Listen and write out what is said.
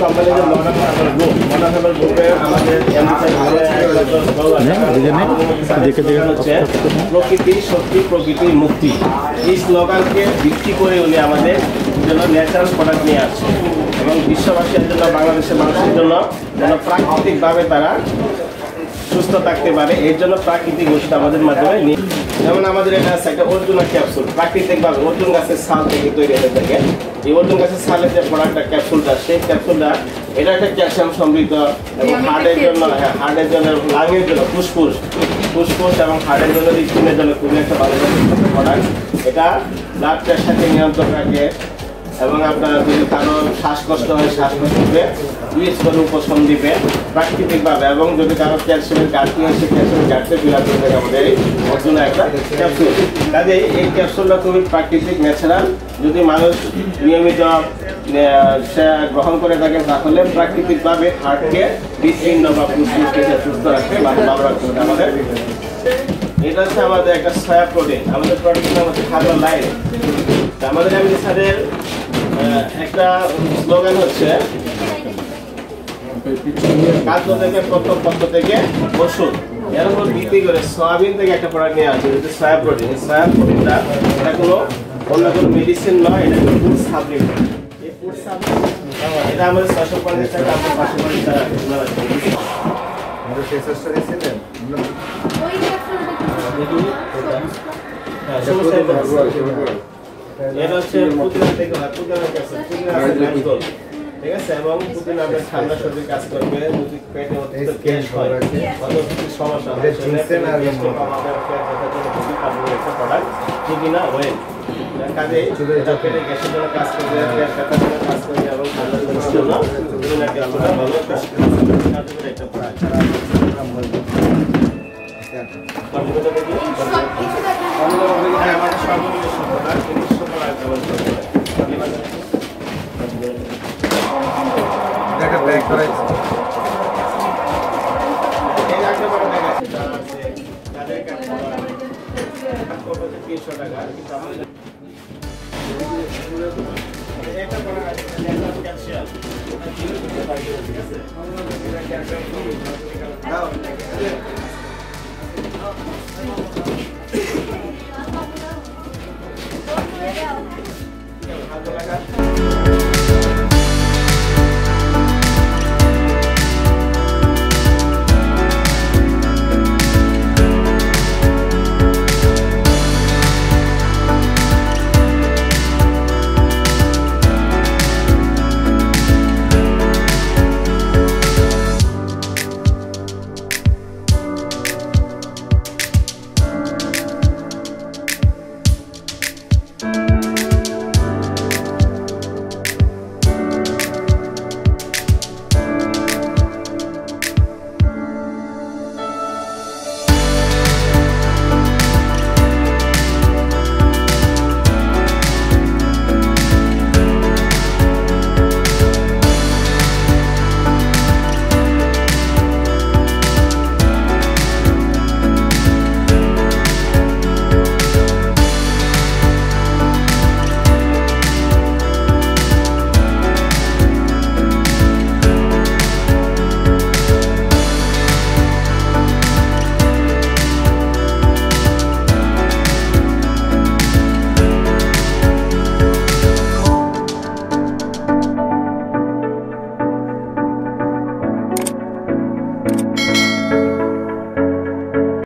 কোম্পানির modern herbal গ্রুপে আমাদের প্রকৃতি শক্তি প্রকৃতি মুক্তি এই স্লোগানকে ভিত্তি করে উনি আমাদের জন্য ন্যাচারাল প্রোডাক্ট নিয়ে আসছে এবং বিশ্ববাসীর জন্য বাংলাদেশের মানুষের জন্য যেন প্রাকৃতিকভাবে তারা সুস্থ থাকতে পারে এর জন্য প্রাকৃতিক ওষুধ আমাদের মাধ্যমে নিয়ে যেমন আমাদের এটা আছে একটা অর্জুনা ক্যাপসুল প্রাকৃতিকভাবে অর্জুন গাছের ছাল থেকে তৈরি হয়ে থাকে এই অর্জুন গাছের ছালের যে প্রোডাক্টটা ক্যাপসুলটা সেই ক্যাপসুলটা এটা একটা ক্যালসিয়াম সমৃদ্ধ এবং হার্টের জন্য হার্টের জন্য লাংয়ের জন্য ফুসফুস এবং হার্টের জন্য স্কিনের জন্য খুবই একটা ভালো প্রোডাক্ট এটা ব্লাড প্রেশারকে নিয়ন্ত্রণ রাখে এবং আপনার যদি কারো শ্বাসকষ্ট হয় শ্বাসকষ্টকে 2 স্তরে উপশম দিবে প্রাকৃতিকভাবে এবং যদি কারো ক্যালসিয়ামের ঘাটতি হয় সেই ক্যালসিয়ামের ঘাটতি ফিল করে থাকে আমাদের এই অর্জুনা একটা ক্যাপসুল কাজে এই ক্যাপসুলটা খুবই প্রাকৃতিক ন্যাচারাল যদি মানুষ নিয়মিত সে গ্রহণ করে থাকে তাহলে প্রাকৃতিকভাবে হার্টকে হৃৎপিণ্ড বা ফুসফুসকে সুস্থ রাখতে বা ভালো রাখতে হবে আমাদের এটা হচ্ছে আমাদের একটা সয়া প্রোটিন আমাদের প্রোটিনের নাম হচ্ছে হার্বাল লাইন আমাদের স্যারের একটা স্লোগান হচ্ছে খাদ্য থেকে প্রথম পদ্ম থেকে ওষুধ এর উপর ভিত্তি করে সয়াবিন থেকে একটা প্রোডাক্ট নিয়ে আসছে যেটা সয়া প্রোটিন এই সয়া প্রোটিনটা এটা কোনো অন্য কোনো মেডিসিন নয় এটা কোনো ফুড সাপ্লিমেন্ট এই ফুড সাপ্লিমেন্ট এটা আমাদের 650 টাকা আমরা 550 টাকা আমরা শেষটা দিয়েছিলেন এটা হচ্ছে পুদিনা থেকে পুদিনা ক্যাপসুল ঠিক আছে এবং পুদিনা আমাদের ঠান্ডা শরীরে কাজ করবে যদি পেটে অতিরিক্ত গ্যাস হয় অথবা কিছু সমস্যা হয় আমাদের খুবই কার্যকরী একটা প্রোডাক্ট পুদিনা অয়েল কাজে এটা পেটে গ্যাসের জন্য কাজ করবে পেট ব্যথার জন্য কাজ করবে এবং ঠান্ডার জন্য পুদিনা ক্যাপসুলটা ভালো কার্যকরী একটা প্রোডাক্ট